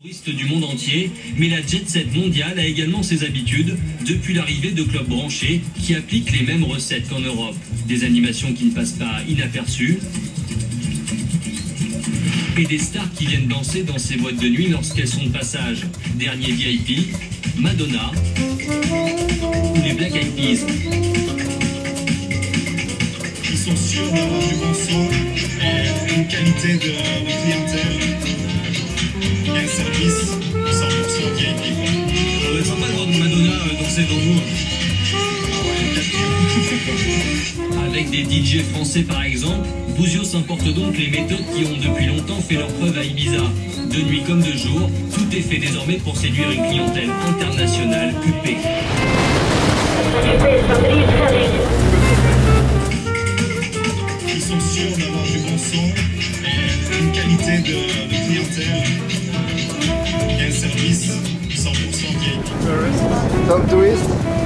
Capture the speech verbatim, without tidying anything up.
Touristes du monde entier, mais la jet-set mondiale a également ses habitudes depuis l'arrivée de clubs branchés qui appliquent les mêmes recettes qu'en Europe. Des animations qui ne passent pas inaperçues et des stars qui viennent danser dans ces boîtes de nuit lorsqu'elles sont de passage. Dernier V I P, Madonna ou les Black Eyed Peas. Ils sont sûrs d'avoir du bon son, et une qualité de, de clientèle. Et un service cent pour cent V I P. On est sympa de voir Madonna euh, danser devant nous. Avec des D J français par exemple, Bouzio s'importe donc les méthodes qui ont depuis longtemps fait leur preuve à Ibiza. De nuit comme de jour, tout est fait désormais pour séduire une clientèle internationale huppée. Ils sont sûrs d'avoir du bon son, et une qualité de, de clientèle. Et un service cent pour cent V I P. Some tourists